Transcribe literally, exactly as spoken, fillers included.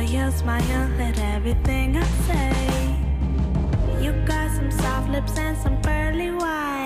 your smile hit everything I say. You got some soft lips and some pearly white.